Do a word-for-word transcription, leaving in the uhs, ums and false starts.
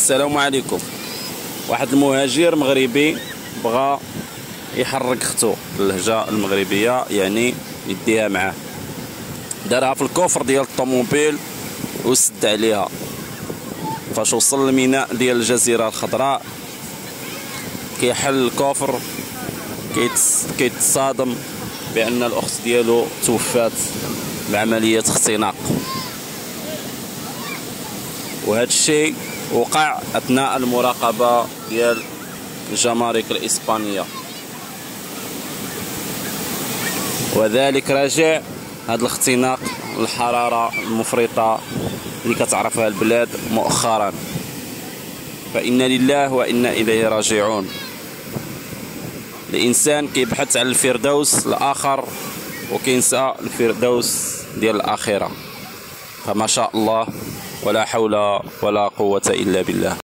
السلام عليكم. واحد المهاجر مغربي بغى يحرك اختو باللهجه المغربيه، يعني يديها معاه، دارها في الكوفر ديال الطوموبيل وسد عليها. فاش وصل للميناء ديال الجزيره الخضراء كيحل الكوفر كيتصادم بان الاخت ديالو توفات بعمليه اختناق. وهذا الشيء وقع اثناء المراقبه ديال الجمارك الاسبانيه، وذلك راجع هذا الاختناق الحراره المفرطه اللي كتعرفها البلاد مؤخرا. فإنا لله وإنا إليه راجعون. الإنسان كيبحث عن الفردوس الآخر وكينسى الفردوس ديال الآخرة. فما شاء الله ولا حول ولا قوة إلا بالله.